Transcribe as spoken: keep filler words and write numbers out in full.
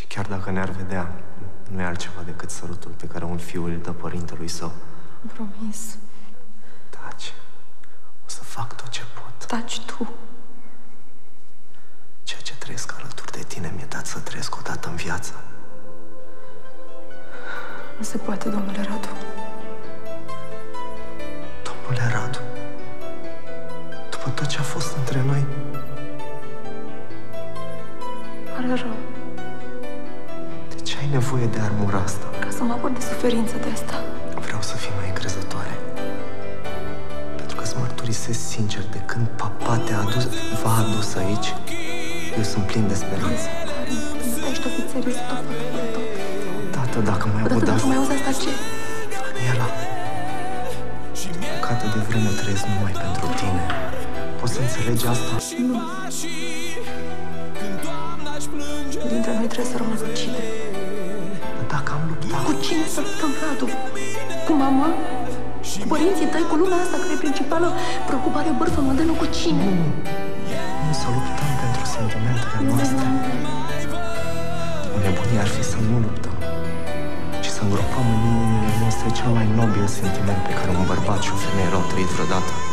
chiar dacă ne-ar vedea, nu e altceva decât sărutul pe care un fiu îl dă părintelui său. Promis. Taci. O să fac tot ce pot. Taci tu. Ceea ce trăiesc alături de tine mi-e dat să trăiesc odată în viață. Nu se poate, domnule Radu. Domnule Radu, după tot ce a fost între noi, pare rău. De ce ai nevoie de armura asta? Ca să mă apăr de suferința de asta. Vreau să fii mai încrezătoare. Pentru că îți mărturisesc sincer, de când papa te-a adus, v-a adus aici, eu sunt plin de speranță. Ești ofițerii să tot facă de tot. Tată, dacă mai aud Odată asta... mai auzi asta, ce? Daniela, bucată de vreme trăiesc numai pentru tine. Poți să înțelegi asta? Nu. Dintre noi trebuie să rămână cine? Dacă am luptat... Cu cine să luptăm, Radu? Cu mama? Cu părinții tăi? Cu lumea asta care e principală preocupare, bârfă, modelul? Cu cine? Nu. Nu să luptăm pentru sentimentele noastre. O nebunie ar fi să nu luptăm, ci să îngropăm în inimile noastre cel mai nobil sentiment pe care un bărbat și o femeie l-au trăit vreodată.